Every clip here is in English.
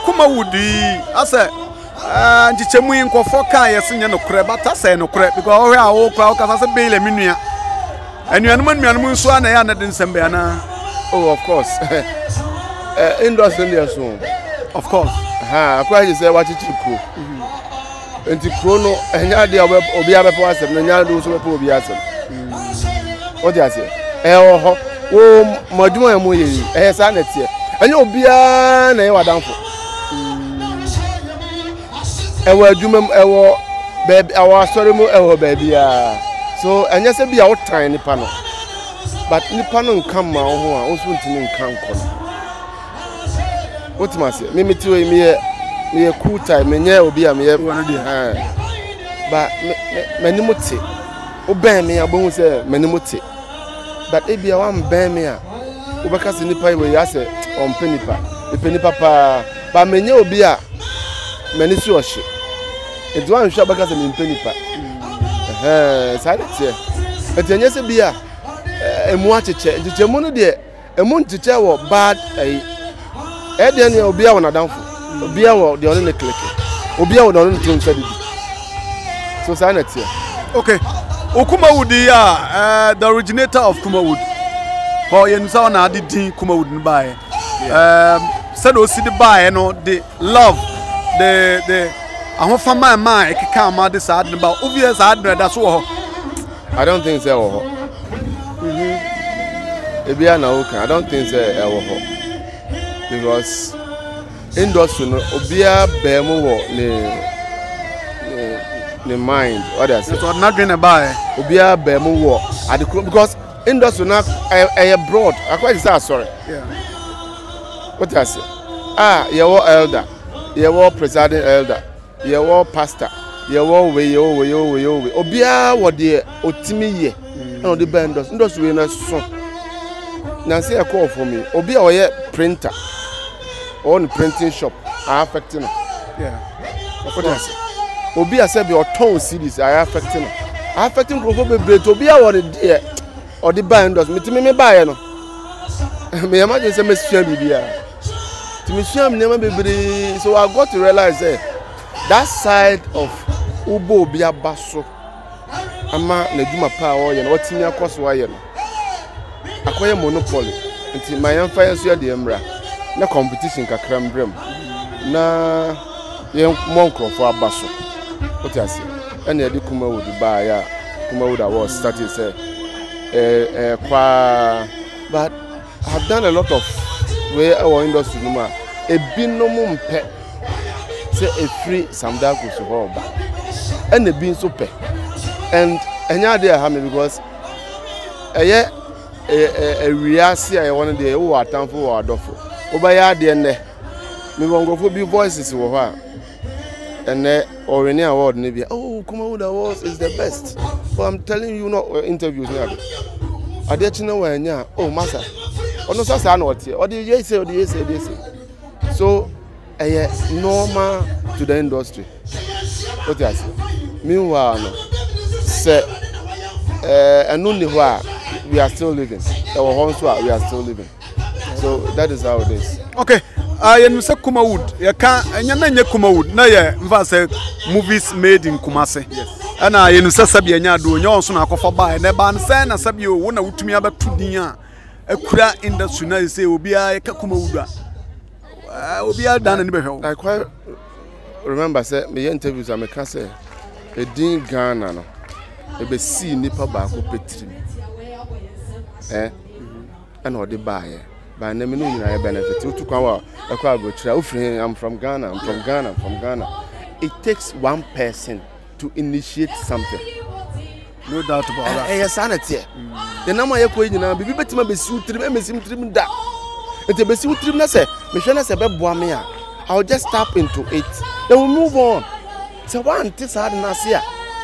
kuma wudi ase nchichemu inkofo kan yesinye no kure bata say no kure because o hwe awo kwa o kasa se beile minua anuanum nso ana ya na den sembe ana. Oh, of course. Industry there so. Of course. Akwa je say wachichi kro. Enti kro no enya de obi abepo asem no nya do so bepo obi asem. What you say? Ho wo madwuma ya mo ye sa na tie. Enya obi a na ye wadanfo. Ewo adwuma ewo baby our story mo ewo baby a. So enya se bia wo tan nipa no. But nipa no nkan ma wo ho a wo so ntimi nkan ko. What must say? Me tiwe me cool time me nya obi a me but menimote oben me abon say menimote but e bia wan ben me a obeka se nipa we ya se on penipa e penipa pa ba me nya obi a meni si ohye e do an hwa beka se me penipa sai tie e tie nya se bia emu acheche mu no de emu ncheche wo bad Edian Obia on Adamfo, Obia or the only click, Obia or the only thing said. So, Sanet here. Okay, Okuma Woody, the originator of Kumawood. For Yensana did Kumawood buy. Said, oh, see the buy, the love, the I hope for my mind, I can't ma decide about obvious address. That's all. I don't think so. Obia now, I don't think so. Because industry no obia bemu wo ne mind others so not going to buy obia bemu wo because industry na broad akwa say sorry yeah what I say you were elder you were presiding elder you were pastor you were we obia wo de otimi ye na the band industry na so na say a call for me obia wo ye printer on printing shop are affecting. Yeah. What I say? Obi a say be or ton CDs are affecting. Affecting growth be to be our dear or the binders. Me buy no. Me imagine say me share bibia. To me share me never be. So I got to realize that side of Ubo bia baso. Ama na djuma pa wo ye na watimi akoso wa ye no. Akoye monopoly. Nti my empire so de emra. Na competition kakra mbrem na ye monkrofo abaso what you say and ye Kumawood buy ya Kumawood was started say but I've done a lot of where our industry no ma e binom mpe say a free samdako so ba and e bin so pe and enya dey ha me because eye reaction I want dey wo atamfo wo adofo Obaya de ne me wongofo bi voices wo ha ene Oreni award ne bi Kumawood Awards is the best but I'm telling you not interviews na ade chine wa anya masa ono so sa na otie ode ye say so normal to the industry what you say meanwhile no say enu ni ho we are still living we are still living. So that is how it is. Okay. You say Kumawood. You can't. You know Kumawood. No, yeah. Mfa say movies made in Kumasi. Yes. And you say sabi anya do. You also na kofa buy. Ne ban say na sabi o wona utumi abatu din a. Ekura industry na say obi a ka Kumawood a. Obi a dan ni be hwe. I quite remember say me interviews I make say e din Ghana no. E be see nipa ba ko petri. And what they buy. But I benefit. I'm from Ghana. It takes one person to initiate something. No doubt about that. Yes, sanity. The number you coin now, be better to be suit trim that. It's a basic trim. I'll just tap into it. Then we'll move on. So one this hard nasia.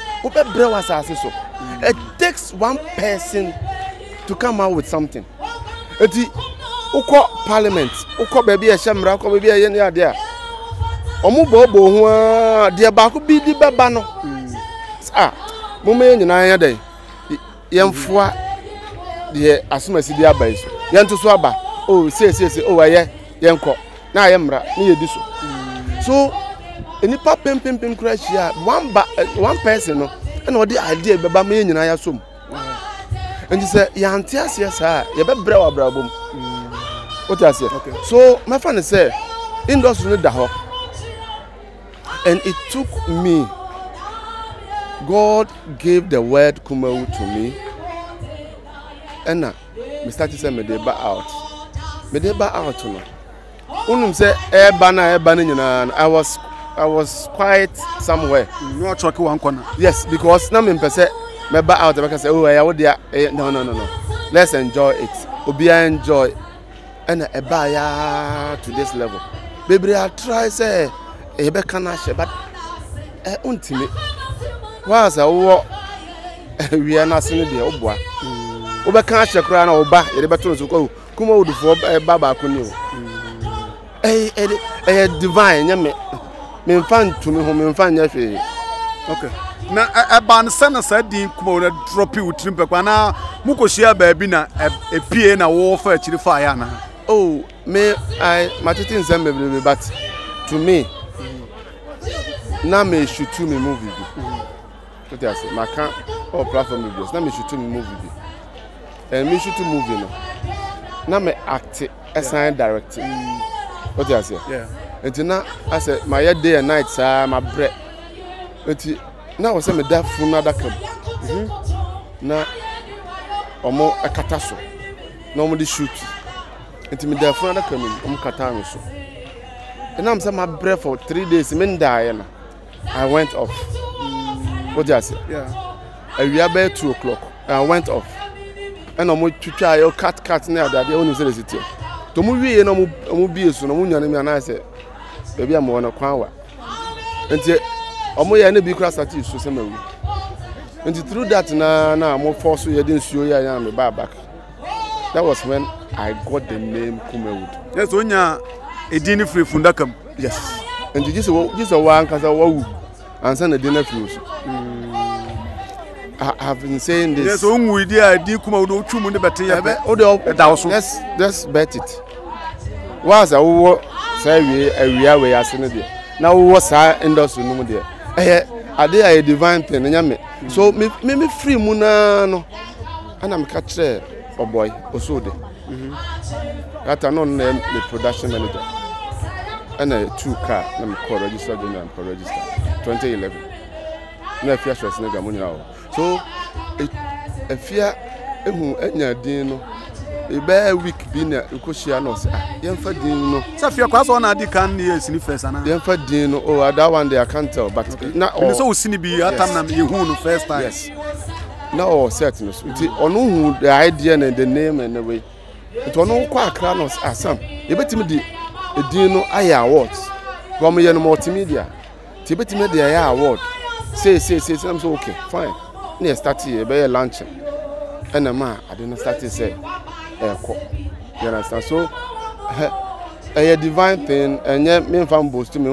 It takes one person to come out with something. Uko parliament, uko baby a shamra, uko baby a yen there. Omu bobo, dear Baku be the babano. Mume in a day. Yam fwa, the as soon as the abbas. Yan to swaba. Oh, say, oh, yeah, yanko. na ayemra na yedi so enipa pem crash here one person no and odi idea beba me nyina ya som and say ya antias yes ha ye be bra wa bra bom what you say so my friend say industry no da ho and it took me God gave the word Kumawood to me and me start to say me dey back out no unum say e ba nyina I was quiet somewhere. No chucky one corner. Yes, because now me say me back out because say oh I would no. Let's enjoy it. Obi enjoy and e ba ya to this level. Baby I try say e be kana she but untimi. Was a wo we are not seeing the obwa. Oba kan she kra na oba e be to so ko Kumawood for baba ko ni o. Divine nyame me fan to me home fan yafe. Okay. Na ban sana din Kumawood drop you trim pe na muko share baabi na epie na wo fa chiri fa ya na. Oh, me I matiti nsem bebrebe but to me na me shoot to me movie bi. What I say, my can or platform videos. Na me shoot to me movie bi. And me shoot to movie no. Na me act assign directing. What I say? Yeah. Until now, I said my day and night, sir, my bread. Until now, I say me that phone na that come. Na, omo a kataso. No more the shoot. Until me that phone na come, omo katano so. And I'm saying my bread for 3 days. Me die na. I went off. What I say? Yeah. We are about 2 o'clock. I went off. And omo chucha yo cat na that. They only say the city. To mu wie na mu bie so no mu nyane me na say baby am wona kwan wa enti omo ye na bi kra start so se mawu enti through that na mo force ye den suo ya me back. That was when I got the name Kumawood. Yes onya edini free fundakam. Yes. Enti just one kasa wawu ansa na edina free so. I have been saying this. Yes, onwu idea di Kumawood otwum ne bete ye be. Let's bet it. Was a wo say we area we asene de. Na wo sa industry no de. Ade a divine thing nyame. So me free mu na no. Ana me ka kire boy osode. That no the production manager. And a 2 car na me call register general and register 2011. Na fear stress na gamoni na. So a fear ehu enya din no e be week bi na ekoshia no say yemfa din no say fear kwa so na di kan ne esini first ana yemfa din no oh that one they can't tell but na oh so usini bi atam na ye hu no first time. Yes. Now all set no so onu hu the idea and the name and the way it onu kwa akra no asam e betimi di din no aye awards go me ye no multimedia ti betimi di aye award say I'm so okay fine. Near start here, be lunch. And a man, I didn't start to say, you understand? So, a divine thing, and yet me and boast to me,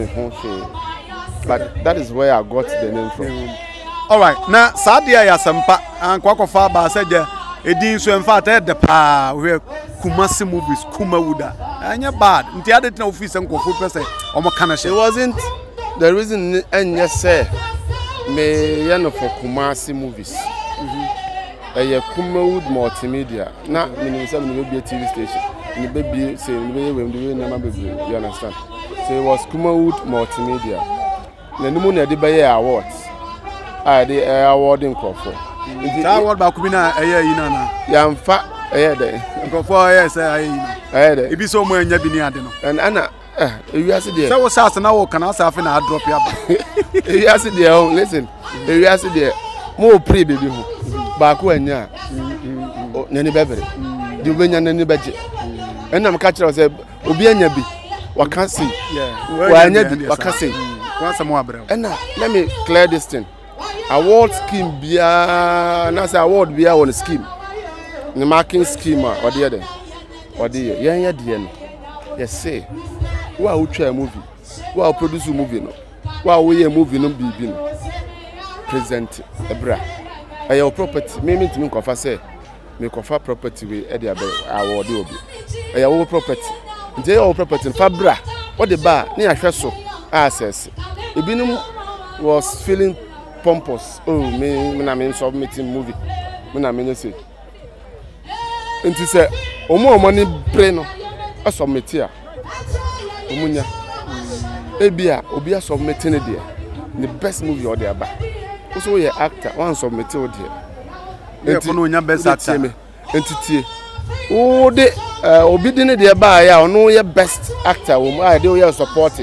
but that is where I got the name from. All right, now, Sadia Yasampa and Kwakofaba said, Edin so in fact, the pa where Kumasi movies, Kumawooda, and you're bad. The other no office and Kofu person, or Makanash. It wasn't the reason, and yes, sir. Me yano for Kumasi movies. Kumawood multimedia. Na me say me be a TV station. Me be say me we do na baby. You understand? So it was Kumawood multimedia. Na numu na de be awards. The awarding crofo. The award ba ku bi na yi na na. Ya mfa de. Crofo say yi na. De. E bi so mo anya bi ni ade no. And ana we are there. Say what say na wo kana say afi na drop ya ba. We are there. Listen. We are there. Mo pre baby ho. Ba ko anya. Nani bebere. Di obenya nani beje. Enam ka kire say obi anya bi. Waka say. Yeah. Wa anya bi waka say. Wa say mo abrem. Ena let me clear this thing. Award scheme bia na say award bia on scheme. The marking scheme or the other. Or the yeah de no. Yes say. Wa utwa a movie. Wa produce a movie no. Wa we a movie no bibi no. Present ebra. Your property. Me to me confer say me confer property we e dey award obi. Your property. nti o property fabra o de ba na ya hwe so access ebinum was feeling pompous me na me submitting movie me na me say nti say omo ni bre no a submit a omunya ebia obi a submit ne de the best movie or there ba also ye actor one submit o de enti no nya best actor entity o de obi de ne de ba ya ono ye best actor wo ma de o ye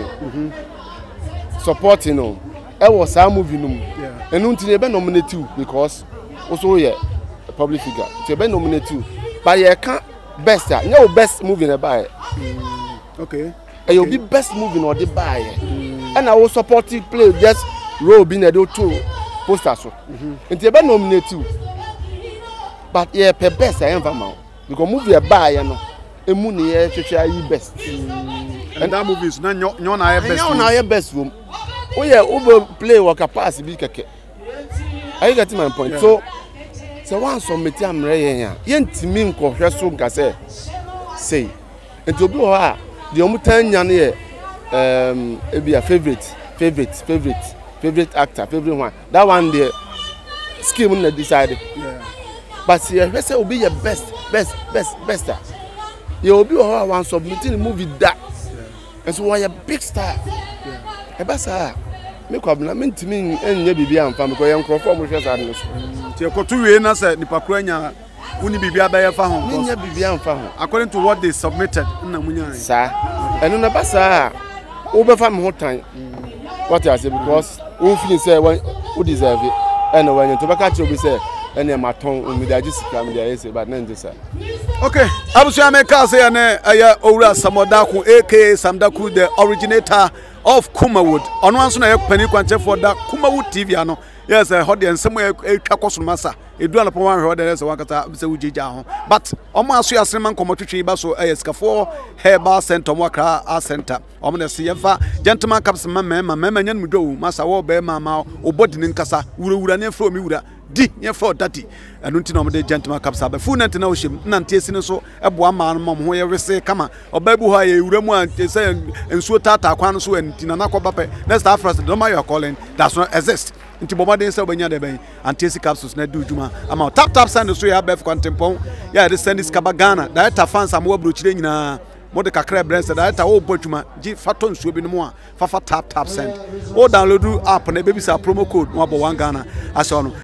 supporting no e was a movie no enu nti e be nominate you because also ye a public figure to be nominate you but ye can best nya o best movie na ba okay e you be best movie no de ba and I will support you play just role be na do two poster so nti e be nominate you but ye per best I am ma because movie e ba ye no emu ne ye hwehwe ayi best and that movie is na nyo na ye best nyo na ye best room oh yeah over play work pass bi keke are you getting my point? So one submit am re yen ya ntimi nkohwe so nka say enti obi ho a de omutanya ne ye ebi a favorite actor favorite one that one the scheme na decide but see say obi your best you obi ho one submitting the movie that and so why a big star ebasa me kwabna mentimi enya bibia amfa me ko ye nkrofo mo hwe sa no ti ekotu we na say nipa kuranya uni bibia ba ye fa ho enya bibia amfa ho according to what they submitted na munya sa enu na basa wo be fa me ho tan what I say because wo feel say wo deserve it and when to baka che obi say ene maton umidaji sika me dey say but na ndi say okay abusu ameka say na aya owura Samodaku aka Samdaku the originator of Kumawood ono anso na ye pani kwanche for da Kumawood TV ano yes hode ensem e twakoso masa edu anapon wan hwe there say wakata se wujija ho but omo aso yasreman komotwetwe ba so eskafo herbal center mo akra a center omo na se yefa gentleman caps mama nyan mudwo masa wo be mama obodi ni nkasa wura ne fro mi wura di ye for daddy enu nti na omo de gentleman caps abe fu nante na wo hye nante esi ne so eboa ma no mo ho ye wese kama obabu ha ye wura mu ante say ensuo tata kwan so nti na nakoba pe next after the number you are calling does not exist nti bomade say obanya de ben antesi capsules na du juma ama tap send so ya bef kwantempon ya de send this kabagana director fans am wo brochire nyina mode kakra brand director wo botuma gi faton so bi no mo a fafa tap send o download app na baby sa promo code mo abo 1 Ghana aso no